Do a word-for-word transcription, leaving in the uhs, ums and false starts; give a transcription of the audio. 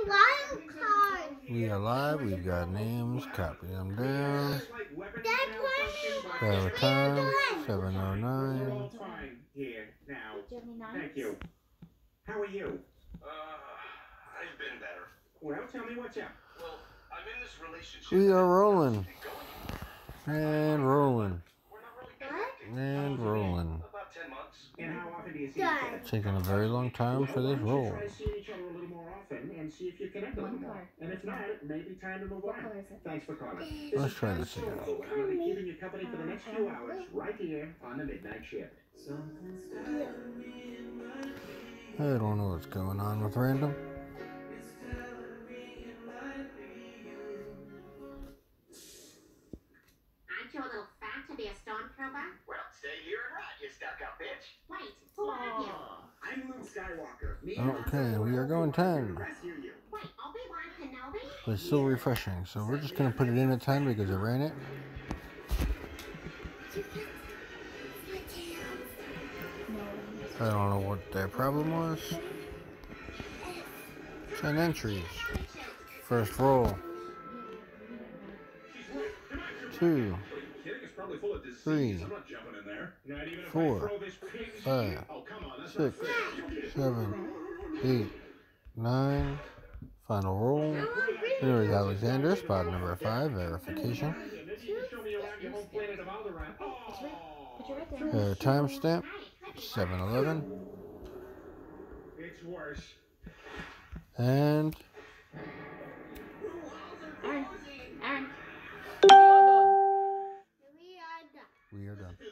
wild card. We are live. We've got names. Copy them down. Our time seven oh nine. Here now. Thank you. How are you? Uh, I've been better. Well, tell me what's up. Well, I'm in this relationship. We are rolling. And rolling. We're not really What? connecting. And rolling. About ten months. And how often do you see Done. each other? Taking a very long time for this roll. Try seeing each other a little more often and see if you connect a little more. And if not, it may be time to move on. Thanks for calling. Let's try this again. I'm going to be keeping you company for the next few hours right here on the midnight shift. I don't know what's going on with random. Aren't you a little fat to be a stormtrooper? Well, stay here and ride, you stuck-up bitch. Wait, who are you? I'm Luke Skywalker. Me Okay, we are going ten. rescue you. Wait, Obi-Wan Kenobi? But it's still refreshing, so we're just going to put it in at ten because I ran it. I don't know what their problem was. ten entries. First roll. Two. Three. Four. Five. Six. Seven. Eight. Nine. Final roll. There is Alexander, spot number five, verification. Uh, timestamp seven eleven. It's worse. And We are done. we are done.